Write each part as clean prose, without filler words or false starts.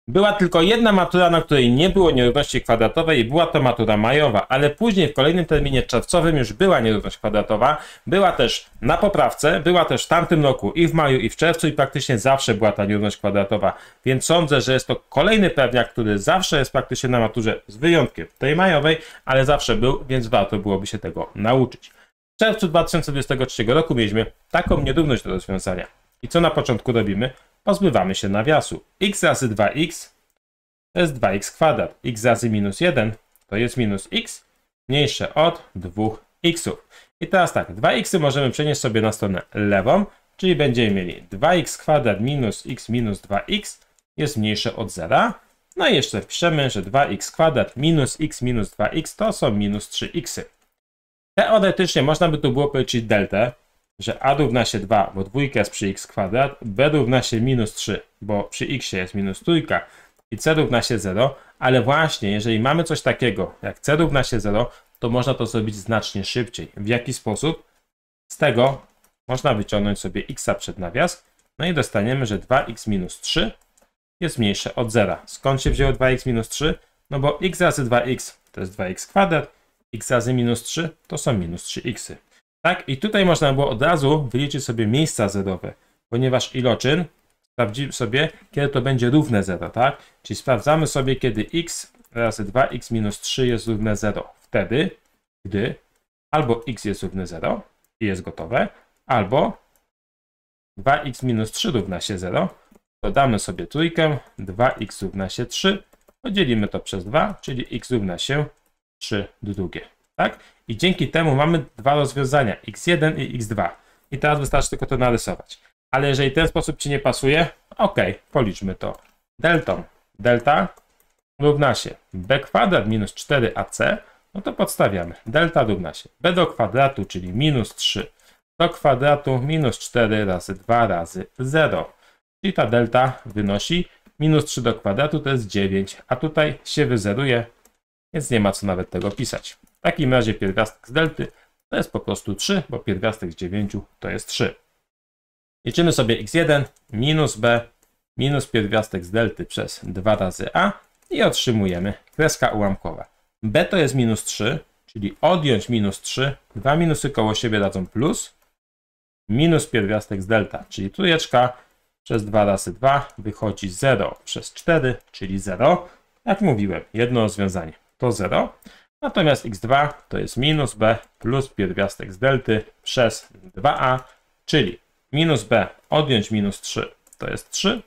Była tylko jedna matura, na której nie było nierówności kwadratowej i była to matura majowa, ale później w kolejnym terminie czerwcowym już była nierówność kwadratowa, była też na poprawce, była też w tamtym roku i w maju i w czerwcu i praktycznie zawsze była ta nierówność kwadratowa, więc sądzę, że jest to kolejny pewniak, który zawsze jest praktycznie na maturze z wyjątkiem tej majowej, ale zawsze był, więc warto byłoby się tego nauczyć. W czerwcu 2023 roku mieliśmy taką nierówność do rozwiązania. I co na początku robimy? Pozbywamy się nawiasu. X razy 2x to jest 2x kwadrat. X razy minus 1 to jest minus x mniejsze od 2x. I teraz tak, 2x możemy przenieść sobie na stronę lewą, czyli będziemy mieli 2x kwadrat minus x minus 2x jest mniejsze od 0. No i jeszcze wpiszemy, że 2x kwadrat minus x minus 2x to są minus 3x. Teoretycznie można by tu było policzyć deltę, że a równa się 2, bo dwójka jest przy x kwadrat, b równa się minus 3, bo przy x jest minus trójka i c równa się 0, ale właśnie jeżeli mamy coś takiego jak c równa się 0, to można to zrobić znacznie szybciej. W jaki sposób? Z tego można wyciągnąć sobie x przed nawias, no i dostaniemy, że 2x minus 3 jest mniejsze od 0. Skąd się wzięło 2x minus 3? No bo x razy 2x to jest 2x kwadrat, x razy minus 3 to są minus 3x. Tak? I tutaj można było od razu wyliczyć sobie miejsca zerowe, ponieważ iloczyn sprawdzimy sobie, kiedy to będzie równe 0, tak? Czyli sprawdzamy sobie, kiedy x razy 2x minus 3 jest równe 0. Wtedy, gdy albo x jest równe 0 i jest gotowe, albo 2x minus 3 równa się 0. Dodamy sobie trójkę, 2x równa się 3, podzielimy to przez 2, czyli x równa się 3 drugie. Tak? I dzięki temu mamy dwa rozwiązania, x1 i x2. I teraz wystarczy tylko to narysować. Ale jeżeli ten sposób Ci nie pasuje, ok, policzmy to deltą. Delta równa się b kwadrat minus 4ac, no to podstawiamy. Delta równa się b do kwadratu, czyli minus 3 do kwadratu minus 4 razy 2 razy 0. Czyli ta delta wynosi minus 3 do kwadratu to jest 9, a tutaj się wyzeruje, więc nie ma co nawet tego pisać. W takim razie pierwiastek z delty to jest po prostu 3, bo pierwiastek z 9 to jest 3. Liczymy sobie x1 minus b minus pierwiastek z delty przez 2 razy a i otrzymujemy kreska ułamkowa. b to jest minus 3, czyli odjąć minus 3, dwa minusy koło siebie dadzą plus, minus pierwiastek z delta, czyli trójeczka przez 2 razy 2 wychodzi 0 przez 4, czyli 0. Jak mówiłem, jedno rozwiązanie to 0. Natomiast x2 to jest minus b plus pierwiastek z delty przez 2a, czyli minus b odjąć minus 3 to jest 3,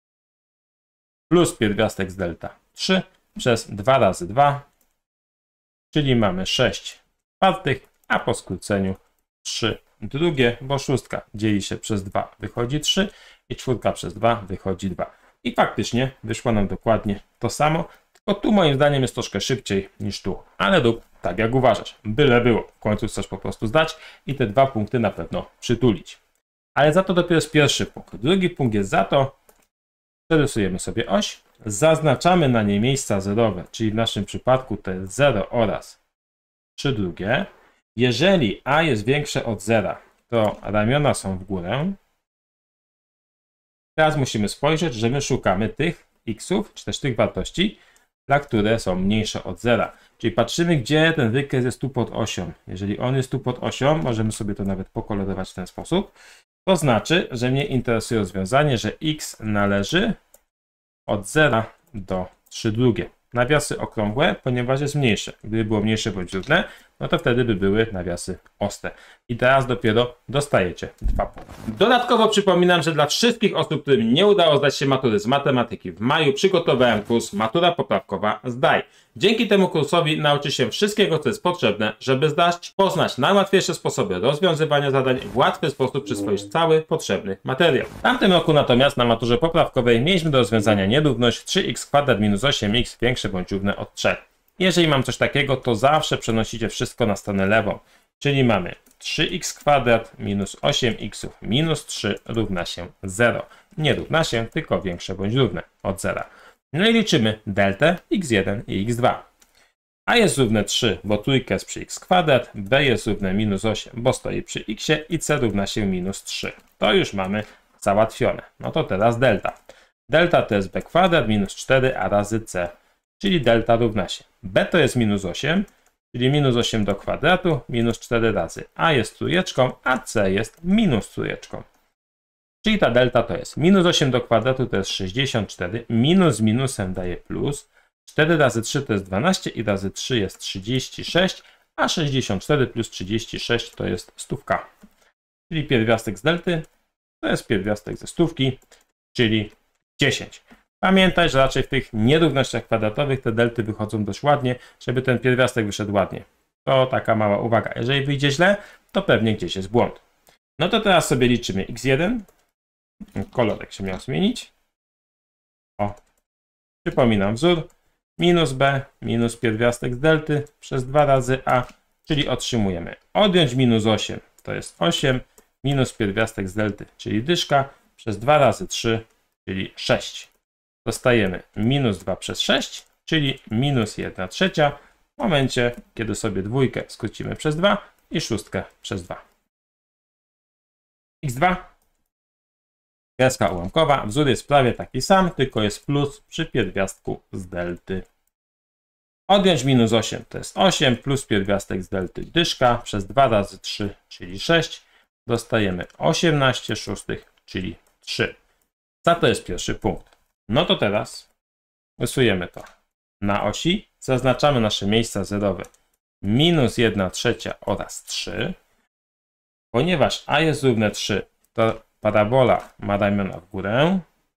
plus pierwiastek z delta 3 przez 2 razy 2, czyli mamy 6 czwartych, a po skróceniu 3 drugie, bo szóstka dzieli się przez 2, wychodzi 3 i czwórka przez 2 wychodzi 2. I faktycznie wyszło nam dokładnie to samo. Tylko tu moim zdaniem jest troszkę szybciej niż tu, ale rób tak jak uważasz, byle było, w końcu chcesz po prostu zdać i te 2 punkty na pewno przytulić. Ale za to dopiero jest pierwszy punkt. Drugi punkt jest za to, przerysujemy sobie oś, zaznaczamy na niej miejsca zerowe, czyli w naszym przypadku to jest 0 oraz 3 drugie. Jeżeli a jest większe od 0, to ramiona są w górę. Teraz musimy spojrzeć, że my szukamy tych x'ów, czy też tych wartości, dla które są mniejsze od 0. Czyli patrzymy, gdzie ten wykres jest tu pod osią. Jeżeli on jest tu pod osią, możemy sobie to nawet pokolorować w ten sposób. To znaczy, że mnie interesuje rozwiązanie, że x należy od 0 do 3 drugie. Nawiasy okrągłe, ponieważ jest mniejsze. Gdyby było mniejsze bądź równe, no to wtedy by były nawiasy ostre. I teraz dopiero dostajecie 2 punkty. Dodatkowo przypominam, że dla wszystkich osób, którym nie udało zdać się matury z matematyki w maju, przygotowałem kurs Matura Poprawkowa Zdaj. Dzięki temu kursowi nauczy się wszystkiego, co jest potrzebne, żeby zdać, poznać najłatwiejsze sposoby rozwiązywania zadań, w łatwy sposób przyswoić cały potrzebny materiał. W tamtym roku natomiast na maturze poprawkowej mieliśmy do rozwiązania nierówność 3x kwadrat minus 8x większe bądź równe od 3. Jeżeli mam coś takiego, to zawsze przenosicie wszystko na stronę lewą. Czyli mamy 3x kwadrat minus 8x minus 3 równa się 0. Nie równa się, tylko większe bądź równe od 0. No i liczymy deltę x1 i x2. A jest równe 3, bo trójka jest przy x kwadrat, b jest równe minus 8, bo stoi przy x i c równa się minus 3. To już mamy załatwione. No to teraz delta. Delta to jest b kwadrat minus 4a razy c, czyli delta równa się b to jest minus 8, czyli minus 8 do kwadratu minus 4 razy a jest trójeczką, a c jest minus trójeczką. Czyli ta delta to jest minus 8 do kwadratu to jest 64, minus z minusem daje plus, 4 razy 3 to jest 12 i razy 3 jest 36, a 64 plus 36 to jest stówka. Czyli pierwiastek z delty to jest pierwiastek ze stówki, czyli 10. Pamiętaj, że raczej w tych nierównościach kwadratowych te delty wychodzą dość ładnie, żeby ten pierwiastek wyszedł ładnie. To taka mała uwaga. Jeżeli wyjdzie źle, to pewnie gdzieś jest błąd. No to teraz sobie liczymy x1. Kolorek się miał zmienić. O. Przypominam wzór. Minus b minus pierwiastek z delty przez 2 razy a, czyli otrzymujemy odjąć minus 8, to jest 8, minus pierwiastek z delty, czyli dyszka, przez 2 razy 3, czyli 6. Dostajemy minus 2 przez 6, czyli minus 1/3 w momencie, kiedy sobie dwójkę skrócimy przez 2 i szóstkę przez 2. x2. Kreska ułamkowa. Wzór jest prawie taki sam, tylko jest plus przy pierwiastku z delty. Odjąć minus 8 to jest 8, plus pierwiastek z delty dyszka, przez 2 razy 3, czyli 6. Dostajemy 18 szóstych, czyli 3. Co to jest pierwszy punkt? No to teraz rysujemy to na osi. Zaznaczamy nasze miejsca zerowe. Minus 1/3 oraz 3. Ponieważ a jest równe 3, to parabola ma ramiona w górę.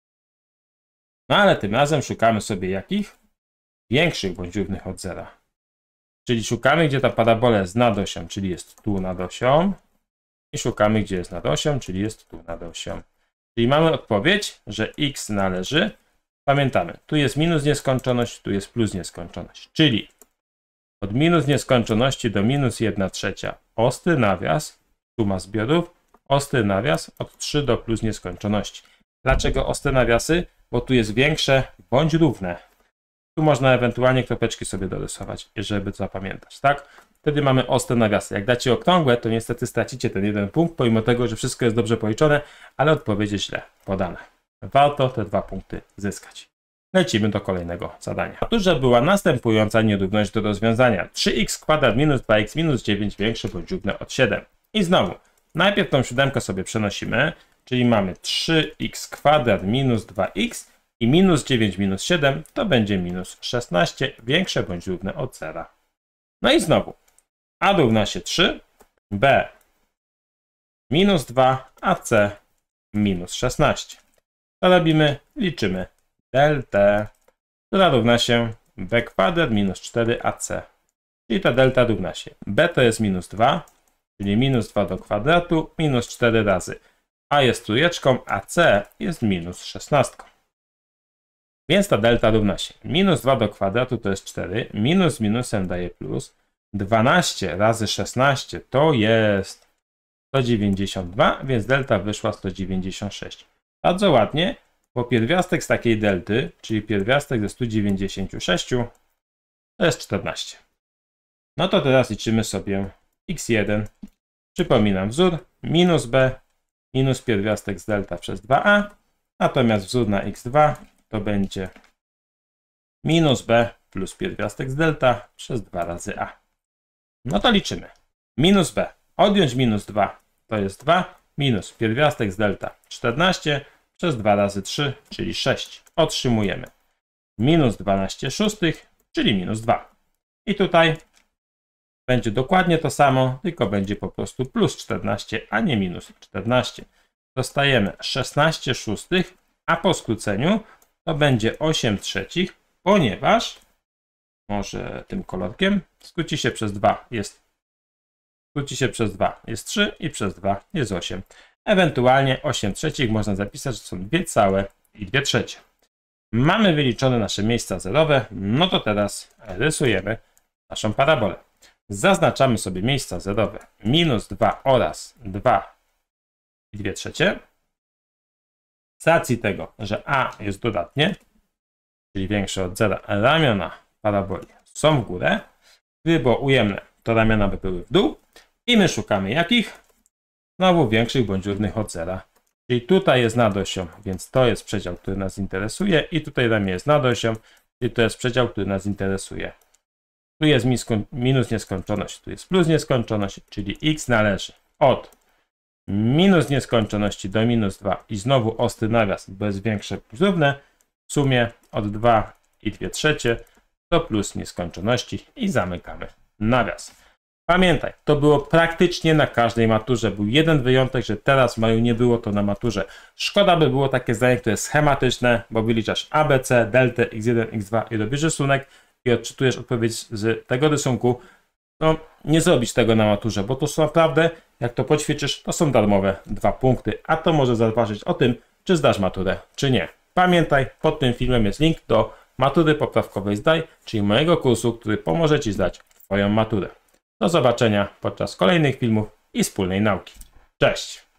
No ale tym razem szukamy sobie jakich? Większych bądź równych od zera. Czyli szukamy, gdzie ta parabola jest nad osią, czyli jest tu nad osią. I szukamy, gdzie jest nad osią, czyli jest tu nad osią. Czyli mamy odpowiedź, że x należy. Pamiętamy, tu jest minus nieskończoność, tu jest plus nieskończoność. Czyli od minus nieskończoności do minus 1/3 ostry nawias, suma zbiorów, ostry nawias od 3 do plus nieskończoności. Dlaczego ostre nawiasy? Bo tu jest większe bądź równe. Tu można ewentualnie kropeczki sobie dorysować, żeby zapamiętać, tak? Wtedy mamy ostre nawiasy. Jak dacie okrągłe, to niestety stracicie ten jeden punkt, pomimo tego, że wszystko jest dobrze policzone, ale odpowiedź jest źle podane. Warto te 2 punkty zyskać. Lecimy do kolejnego zadania. Otóż była następująca nierówność do rozwiązania. 3x kwadrat minus 2x minus 9 większe bądź równe od 7. I znowu, najpierw tą siódemkę sobie przenosimy, czyli mamy 3x kwadrat minus 2x i minus 9 minus 7 to będzie minus 16 większe bądź równe od 0. No i znowu, a równa się 3, b minus 2, a c minus 16. To robimy, liczymy deltę, która równa się b kwadrat minus 4ac. Czyli ta delta równa się b to jest minus 2, czyli minus 2 do kwadratu minus 4 razy a jest trójeczką, a c jest minus 16. Więc ta delta równa się minus 2 do kwadratu to jest 4, minus z minusem daje plus, 12 razy 16 to jest 192, więc delta wyszła 196. Bardzo ładnie, bo pierwiastek z takiej delty, czyli pierwiastek ze 196 to jest 14. No to teraz liczymy sobie x1. Przypominam wzór minus b minus pierwiastek z delta przez 2a, natomiast wzór na x2 to będzie minus b plus pierwiastek z delta przez 2 razy a. No to liczymy. Minus b. Odjąć minus 2 to jest 2, minus pierwiastek z delta 14 przez 2 razy 3, czyli 6. Otrzymujemy minus 12 szóstych, czyli minus 2. I tutaj będzie dokładnie to samo, tylko będzie po prostu plus 14, a nie minus 14. Dostajemy 16 szóstych, a po skróceniu to będzie 8 trzecich, ponieważ, może tym kolorkiem, skróci się przez 2 jest 3 i przez 2 jest 8. Ewentualnie 8 trzecich można zapisać, że są 2 całe i 2 trzecie. Mamy wyliczone nasze miejsca zerowe, no to teraz rysujemy naszą parabolę. Zaznaczamy sobie miejsca zerowe minus 2 oraz 2 i 2 trzecie. Z racji tego, że a jest dodatnie, czyli większe od 0, ramiona paraboli są w górę. Gdyby było ujemne, to ramiona by były w dół. I my szukamy jakich? Znowu większych bądź równych od 0, Czyli tutaj jest nad osią, więc to jest przedział, który nas interesuje i tutaj dla mnie jest nad osią, i to jest przedział, który nas interesuje. Tu jest minus nieskończoność, tu jest plus nieskończoność, czyli x należy od minus nieskończoności do minus 2 i znowu ostry nawias, bo jest większe plus równe, w sumie od 2 i 2/3 do plus nieskończoności i zamykamy nawias. Pamiętaj, to było praktycznie na każdej maturze. Był jeden wyjątek, że teraz w maju nie było to na maturze. Szkoda by było takie zdanie, które jest schematyczne, bo wyliczasz ABC, deltę, x1, x2 i robisz rysunek i odczytujesz odpowiedź z tego rysunku. No, nie zrobić tego na maturze, bo to są naprawdę, jak to poćwiczysz, to są darmowe 2 punkty, a to może zaważyć o tym, czy zdasz maturę, czy nie. Pamiętaj, pod tym filmem jest link do matury poprawkowej zdaj, czyli mojego kursu, który pomoże Ci zdać Twoją maturę. Do zobaczenia podczas kolejnych filmów i wspólnej nauki. Cześć!